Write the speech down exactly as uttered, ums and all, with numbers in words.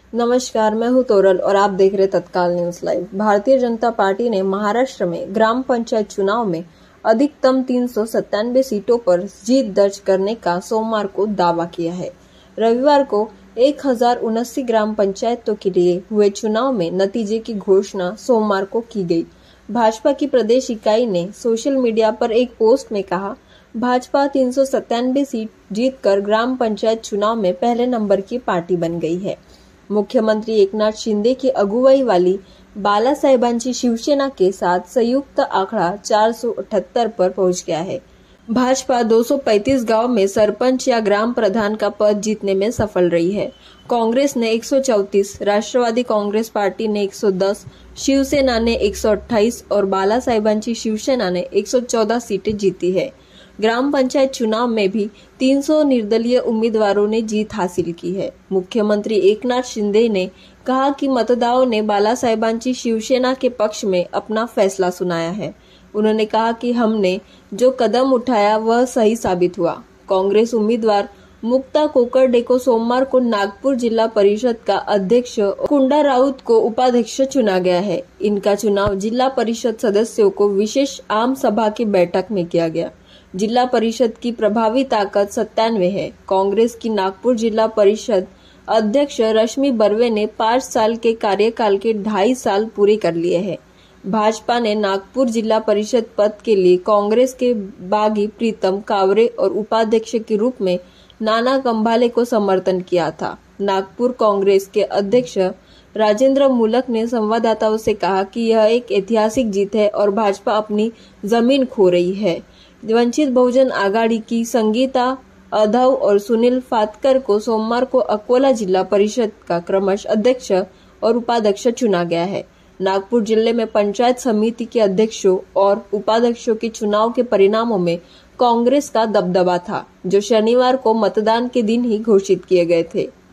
नमस्कार, मैं हूं तोरल और आप देख रहे तत्काल news live. Bharatiya Janata party ने महाराष्ट्र में ग्राम पंचायत चुनाव में अधिकतम तीन सौ सत्तानवे सीटों पर जीत दर्ज करने का सोमवार को दावा किया है। रविवार को एक हजार उनासी ग्राम पंचायतों के लिए हुए चुनाव में नतीजे की घोषणा सोमवार को की गई। भाजपा की प्रदेश इकाई ने सोशल मीडिया पर एक पोस्ट में कहा, भाजपा तीन सौ सत्तानवे सीट जीतकर ग्राम पंचायत चुनाव में पहले नंबर की पार्टी बन गई है। मुख्यमंत्री एकनाथ शिंदे की अगुवाई वाली बालासाहेबांची शिवसेना के साथ संयुक्त आंकड़ा चार सौ अठहत्तर पर पहुंच गया है। भाजपा दो सौ पैंतीस गांव में सरपंच या ग्राम प्रधान का पद जीतने में सफल रही है। कांग्रेस ने एक सौ चौंतीस, राष्ट्रवादी कांग्रेस पार्टी ने एक सौ दस, शिवसेना ने एक सौ अट्ठाईस और बालासाहेबांची शिवसेना ने एक सौ चौदह सीटें जीती है। ग्राम पंचायत चुनाव में भी तीन सौ निर्दलीय उम्मीदवारों ने जीत हासिल की है। मुख्यमंत्री एकनाथ शिंदे ने कहा कि मतदाताओं ने बालासाहेबांची शिवसेना के पक्ष में अपना फैसला सुनाया है। उन्होंने कहा कि हमने जो कदम उठाया वह सही साबित हुआ। कांग्रेस उम्मीदवार मुक्ता कोकरडे को सोमवार को नागपुर जिला परिषद का अध्यक्ष कुंडा राउत को उपाध्यक्ष चुना गया है। इनका चुनाव जिला परिषद सदस्यों को विशेष आम सभा की बैठक में किया गया। जिला परिषद की प्रभावी ताकत सत्तानवे है। कांग्रेस की नागपुर जिला परिषद अध्यक्ष रश्मि बर्वे ने पाँच साल के कार्यकाल के ढाई साल पूरे कर लिए हैं। भाजपा ने नागपुर जिला परिषद पद के लिए कांग्रेस के बागी प्रीतम कावरे और उपाध्यक्ष के रूप में नाना कंभाले को समर्थन किया था। नागपुर कांग्रेस के अध्यक्ष राजेंद्र मूलक ने संवाददाताओं से कहा कि यह एक ऐतिहासिक जीत है और भाजपा अपनी जमीन खो रही है। वंचित बहुजन आघाड़ी की संगीता अधव और सुनील फातकर को सोमवार को अकोला जिला परिषद का क्रमशः अध्यक्ष और उपाध्यक्ष चुना गया है। नागपुर जिले में पंचायत समिति के अध्यक्षों और उपाध्यक्षों के चुनाव के परिणामों में कांग्रेस का दबदबा था, जो शनिवार को मतदान के दिन ही घोषित किए गए थे।